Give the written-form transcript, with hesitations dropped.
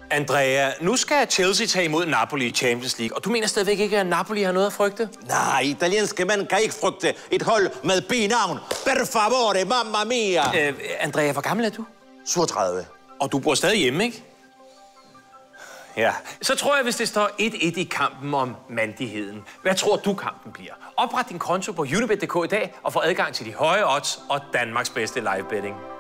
Andrea, nu skal Chelsea tage imod Napoli i Champions League, og du mener stadigvæk ikke, at Napoli har noget at frygte? Nej, italienske mænd kan ikke frygte et hold med B-navn. Per favore, mamma mia! Andrea, hvor gammel er du? 37. Og du bor stadig hjemme, ikke? Ja. Så tror jeg, hvis det står 1-1 i kampen om mandigheden, hvad tror du, kampen bliver? Opret din konto på unibet.dk i dag og få adgang til de høje odds og Danmarks bedste live betting.